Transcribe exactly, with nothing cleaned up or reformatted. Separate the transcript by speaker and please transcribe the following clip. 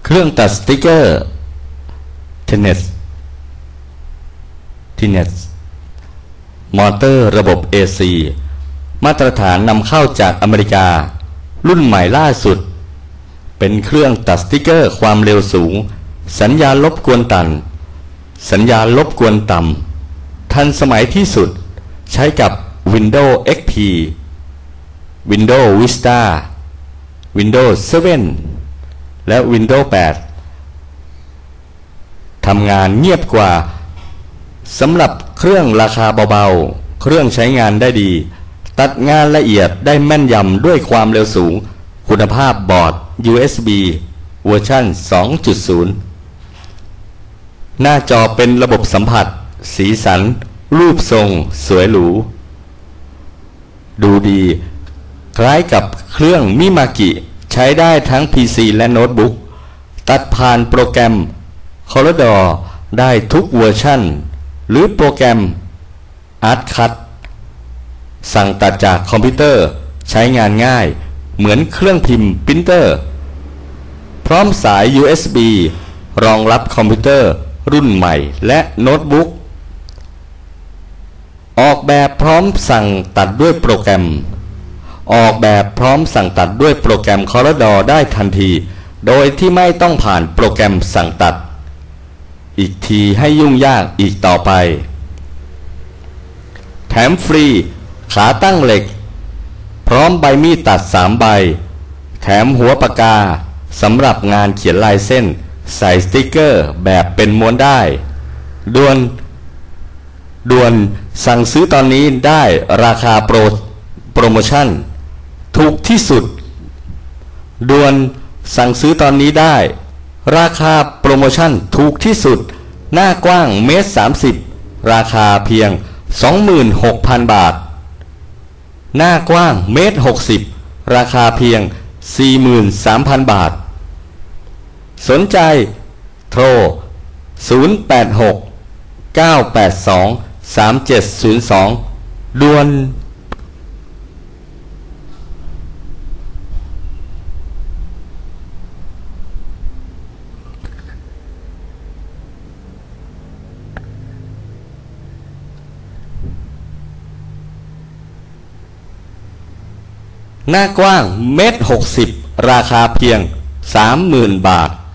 Speaker 1: เครื่องตัดสติกเกอร์เทนเนสทีเนสมอเตอร์ระบบ เอ ซี มาตรฐานนำเข้าจากอเมริการุ่นใหม่ล่าสุดเป็นเครื่องตัดสติกเกอร์ความเร็วสูงสัญญาณรบกวนต่ำสัญญาณรบกวนต่ำทันสมัยที่สุดใช้กับ Windows เอ็กซ์ พี Windows Vista Windows เซเว่น และ Windows แปด ทำงานเงียบกว่าสำหรับเครื่องราคาเบาๆเครื่องใช้งานได้ดีตัดงานละเอียดได้แม่นยำด้วยความเร็วสูงคุณภาพบอร์ด ยู เอส บี เวอร์ชัน สองจุดศูนย์ หน้าจอเป็นระบบสัมผัสสีสันรูปทรงสวยหรูดูดีคล้ายกับเครื่องมิมากิใช้ได้ทั้ง พี ซี และโน้ตบุ๊กตัดผ่านโปรแกรม Corridor ได้ทุกเวอร์ชันหรือโปรแกรม Artcut สั่งตัดจากคอมพิวเตอร์ใช้งานง่ายเหมือนเครื่องพิมพ์ปรินเตอร์พร้อมสาย ยู เอส บี รองรับคอมพิวเตอร์รุ่นใหม่และโน้ตบุ๊กออกแบบพร้อมสั่งตัดด้วยโปรแกรมออกแบบพร้อมสั่งตัดด้วยโปรแกรม Corridor ได้ทันทีโดยที่ไม่ต้องผ่านโปรแกรมสั่งตัดอีกทีให้ยุ่งยากอีกต่อไปแถมฟรีขาตั้งเหล็กพร้อมใบมีดตัดสามใบแถมหัวปากกาสำหรับงานเขียนลายเส้นใส่สติกเกอร์แบบเป็นม้วนได้ด่วนด่วนสั่งซื้อตอนนี้ได้ราคาโปรโปรโมชั่นถูกที่สุดด่วนสั่งซื้อตอนนี้ได้ราคาโปรโมชั่นถูกที่สุดหน้ากว้างเมตรสามสิบราคาเพียง สองหมื่นหกพัน บาทหน้ากว้างเมตรหกสิบราคาเพียง สี่หมื่นสามพัน บาทสนใจโทรศูนย์ แปด หก เก้า แปด สอง สาม เจ็ด ศูนย์ สองด่วนหน้ากว้างเมตรหกสิบราคาเพียง สามหมื่น บาท